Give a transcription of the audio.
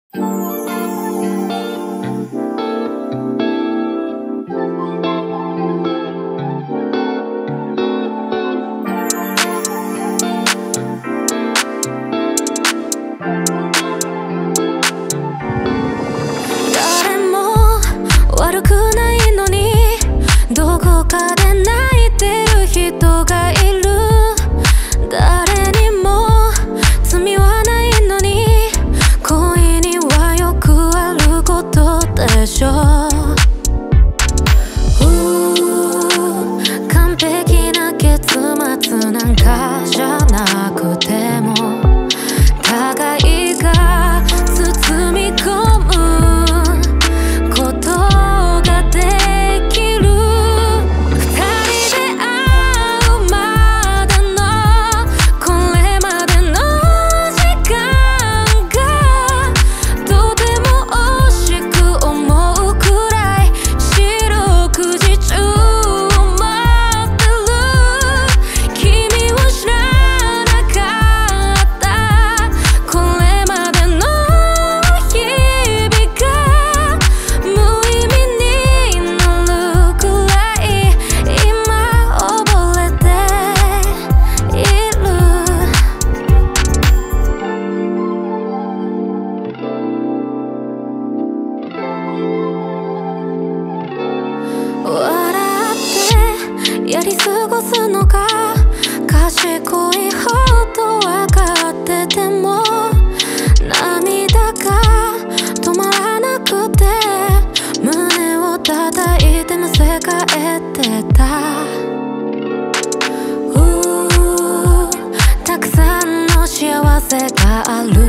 悪くないのにどこかで泣いてる人がいる。誰にも罪はないのに恋にはよくあることでしょ。完璧な結末なんかじゃなくても互いが包み込むやり過ごすのが賢い方と分かってても涙が止まらなくて胸を叩いてむせ返ってた。たくさんの幸せがある